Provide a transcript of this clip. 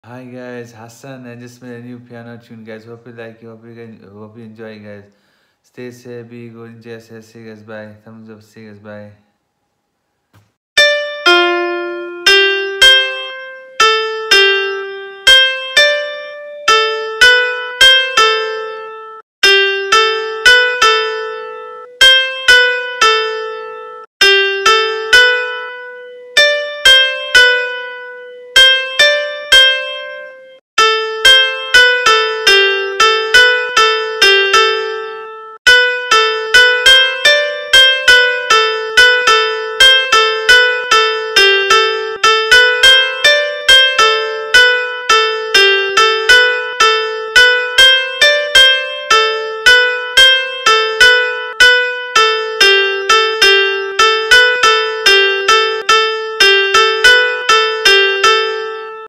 Hi guys, Hassan. I just made a new piano tune, guys. Hope you like it. Hope you enjoy, guys. Stay safe, be good, enjoy. Say guys, bye. Thumbs up, say guys, bye.